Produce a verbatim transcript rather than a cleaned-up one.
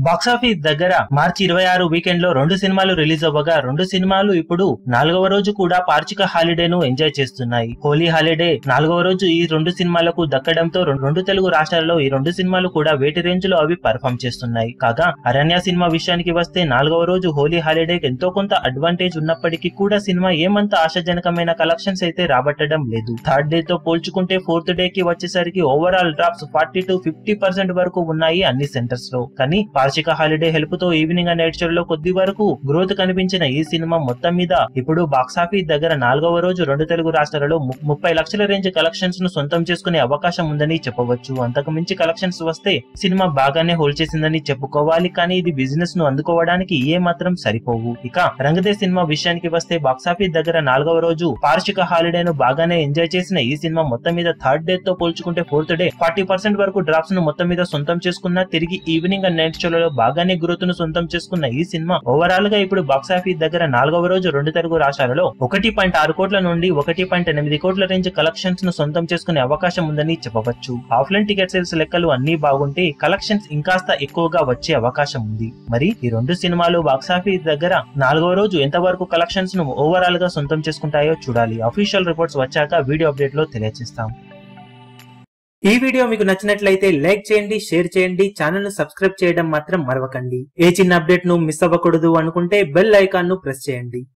Box office దగ్గర మార్చి ఇరవై ఆరు వీకెండ్ లో రెండు సినిమాలు రిలీజ్ అవ్వగా రెండు సినిమాలు ఇప్పుడు నాలుగవ రోజు కూడా పార్చిక హాలిడేను ఎంజాయ్ చేస్తున్నాయి. హోలీ హాలిడే నాలుగవ రోజు ఈ రెండు సినిమాలకు దక్కడంతో రెండు తెలుగు రాష్ట్రాల్లో ఈ రెండు సినిమాలు కూడా వేటి రేంజ్ లో అవి పర్ఫామ్ చేస్తున్నాయి. కాగా అరణ్య సినిమా విషయానికి వస్తే నాలుగవ రోజు హోలీ హాలిడేకి ఎంతో కొంత అడ్వాంటేజ్ ఉన్నప్పటికీ కూడా సినిమా ఏమంత ఆశాజనకమైన కలెక్షన్స్ అయితే రాబట్టడం లేదు. థర్డ్ డే తో పోల్చుకుంటే ఫోర్త్ డే కి వచ్చేసరికి overall drops forty to fifty percent వరకు ఉన్నాయి అన్ని సెంటర్స్ లో. కానీ పార్చిక హాలిడే హెల్ప్ తో ఈవినింగ్ అండ్ నైట్ షో లో కొద్ది వరకు గ్రోత్ కనిపించిన ఈ సినిమా మొత్తం మీద ఇప్పుడు బాక్సాఫీస్ దగ్గర నాలుగవ రోజు రెండు తెలుగు రాష్ట్రాలలో ముప్పై లక్షల రేంజ్ కలెక్షన్స్ ను సొంతం చేసుకునే అవకాశం ఉందని చెప్పవచ్చు. అంతకు మించి కలెక్షన్స్ వస్తే సినిమా బాగానే హోల్డ్ చేసిందని చెప్పుకోవాలి. కానీ ఇది బిజినెస్ ను అందుకోవడానికి ఏ మాత్రం సరిపోవు. ఇక రంగదే సినిమా విషయానికి వస్తే బాక్సాఫీస్ దగ్గర నాలుగవ రోజు పార్చిక హాలిడేను బాగానే ఎంజాయ్ చేసిన ఈ సినిమా మొత్తం మీద థర్డ్ డే తో పోల్చుకుంటే ఫోర్త్ డే ఫార్టీ పర్సెంట్ వరకు డ్రాప్స్ ను మొత్తం మీద సొంతం చేసుకున్న తిరిగి ఈవినింగ్ అండ్ నైట్ షోలలో బాగానే గ్రోత్ ను సొంతం చేసుకున్న ఈ సినిమా ఓవరాల్ గా ఇప్పుడు బాక్సాఫీస్ దగ్గర నాలుగవ రోజు రెండు తెలుగు రాష్ట్రాలలో ఒకటి పాయింట్ ఆరు కోట్ల నుండి ఒకటి పాయింట్ ఎనిమిది కోట్ల రేంజ్ కలెక్షన్స్ ను సొంతం చేసుకునే అవకాశం ఉందని చెప్పవచ్చు. ఆఫ్లైన్ టికెట్ సేల్స్ లెక్కలు అన్ని బాగుంటే కలెక్షన్స్ ఇంకాస్త ఎక్కువగా వచ్చే అవకాశం ఉంది. మరి ఈ రెండు సినిమాలు బాక్సాఫీస్ దగ్గర నాలుగవ రోజు ఎంత వరకు కలెక్షన్స్ ను ఓవరాల్ గా సొంతం చేసుకుంటాయో చూడాలి. అఫీషియల్ రిపోర్ట్స్ వచ్చాక వీడియో అప్డేట్ లో తెలియజేస్తాం. ఈ వీడియో మీకు నచ్చినట్లయితే లైక్ చేయండి, షేర్ చేయండి, ఛానల్ ను సబ్స్క్రైబ్ చేయడం మాత్రం మరవకండి. ఏ చిన్న అప్డేట్ ను మిస్ అవ్వకూడదు అనుకుంటే బెల్ ఐకాన్ ను ప్రెస్ చేయండి.